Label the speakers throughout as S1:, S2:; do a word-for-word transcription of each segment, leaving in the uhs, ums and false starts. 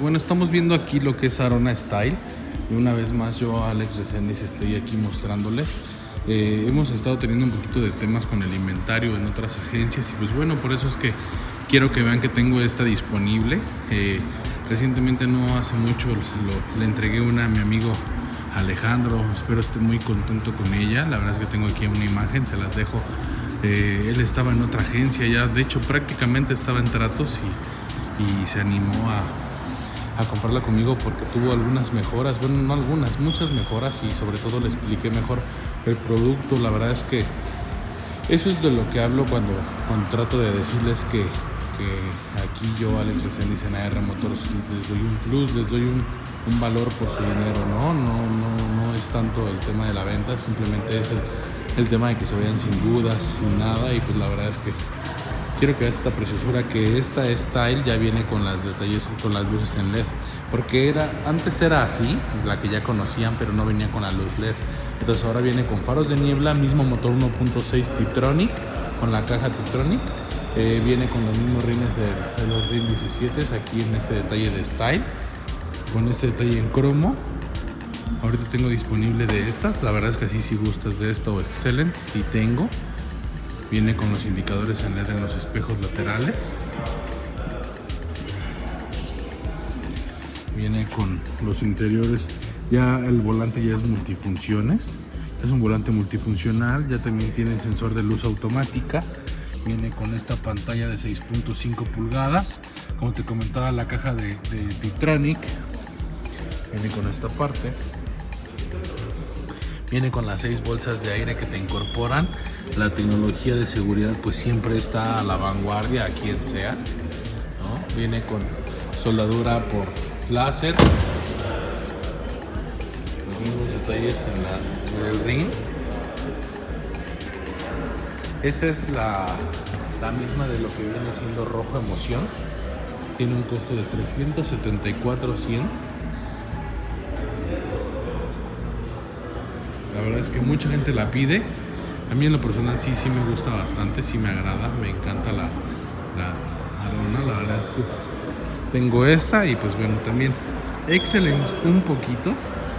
S1: bueno, estamos viendo aquí lo que es Arona Style. Y una vez más yo, Alex Reséndiz, estoy aquí mostrándoles. Eh, hemos estado teniendo un poquito de temas con el inventario en otras agencias y pues bueno, por eso es que quiero que vean que tengo esta disponible. Eh, recientemente, no hace mucho, lo, le entregué una a mi amigo Alejandro. Espero esté muy contento con ella. La verdad es que tengo aquí una imagen, se las dejo. Eh, él estaba en otra agencia ya, de hecho prácticamente estaba en tratos y, y se animó a, a comprarla conmigo porque tuvo algunas mejoras, bueno, no algunas, muchas mejoras, y sobre todo le expliqué mejor el producto. La verdad es que eso es de lo que hablo cuando, cuando trato de decirles que, que aquí yo, Alex Reséndiz, en A R Motors, les doy un plus, les doy un, un valor por su dinero. No, no, no, no es tanto el tema de la venta, simplemente es el el tema de que se vayan sin dudas y nada. Y pues la verdad es que quiero que veas esta preciosura, que esta Style ya viene con las detalles, con las luces en L E D, porque era, antes era así, la que ya conocían, pero no venía con la luz L E D. Entonces ahora viene con faros de niebla, mismo motor uno punto seis Tiptronic, con la caja Tiptronic. Eh, viene con los mismos rines de, de los RIN diecisiete, aquí en este detalle de Style, con este detalle en cromo. Ahorita tengo disponible de estas, la verdad es que sí, si gustas de esta o Excellence, sí tengo. Viene con los indicadores en L E D en los espejos laterales. Viene con los interiores, ya el volante ya es multifunciones. Es un volante multifuncional, ya también tiene sensor de luz automática. Viene con esta pantalla de seis punto cinco pulgadas. Como te comentaba, la caja de, de Tiptronic. Viene con esta parte. Viene con las seis bolsas de aire que te incorporan. La tecnología de seguridad pues siempre está a la vanguardia, a quien sea, ¿no? Viene con soldadura por láser. Los mismos detalles en, la, en el ring. Esta es la, la misma de lo que viene siendo Rojo Emoción. Tiene un costo de trescientos setenta y cuatro mil cien. La verdad es que mucha gente la pide. A mí en lo personal sí, sí me gusta bastante, sí me agrada, me encanta la, la Arona. La verdad es que tengo esta y pues bueno, también Excellence un poquito,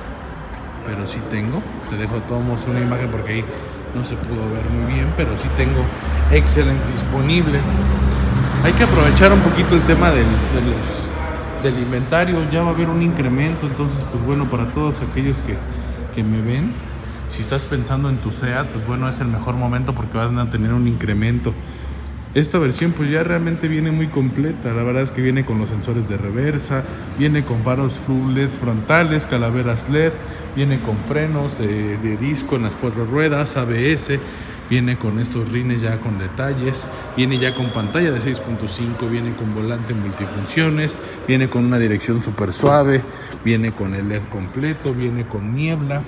S1: pero sí tengo. Te dejo a todos una imagen porque ahí no se pudo ver muy bien, pero sí tengo Excellence disponible. Hay que aprovechar un poquito el tema del, de los, del inventario. Ya va a haber un incremento, entonces pues bueno, para todos aquellos que, que me ven, si estás pensando en tu SEAT, pues bueno, es el mejor momento porque van a tener un incremento. Esta versión pues ya realmente viene muy completa. La verdad es que viene con los sensores de reversa, viene con faros full L E D frontales, calaveras L E D, viene con frenos de, de disco en las cuatro ruedas, A B S, viene con estos rines ya con detalles, viene ya con pantalla de seis punto cinco, viene con volante multifunciones, viene con una dirección súper suave, viene con el L E D completo, viene con niebla.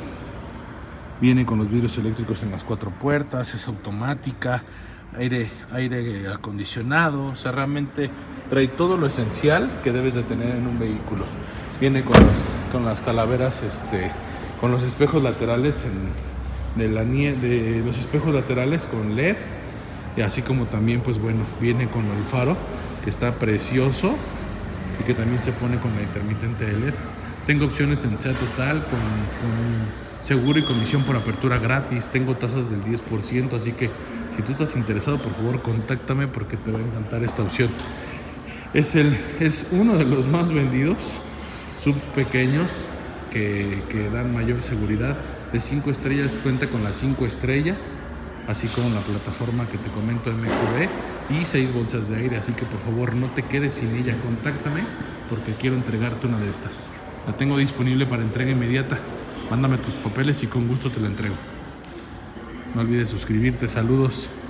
S1: Viene con los vidrios eléctricos en las cuatro puertas, es automática, aire, aire acondicionado. O sea, realmente trae todo lo esencial que debes de tener en un vehículo. Viene con, los, con las calaveras, este, con los espejos laterales, en, de, la, de los espejos laterales con L E D. Y así como también, pues bueno, viene con el faro, que está precioso y que también se pone con la intermitente de L E D. Tengo opciones en SEAT Total con... con seguro y comisión por apertura gratis. Tengo tasas del diez por ciento, así que si tú estás interesado, por favor contáctame porque te va a encantar esta opción. Es, el, es uno de los más vendidos, subs pequeños que, que dan mayor seguridad. De cinco estrellas, cuenta con las cinco estrellas, así como la plataforma que te comento, M Q B, y seis bolsas de aire. Así que por favor no te quedes sin ella, contáctame porque quiero entregarte una de estas. La tengo disponible para entrega inmediata. Mándame tus papeles y con gusto te la entrego. No olvides suscribirte. Saludos.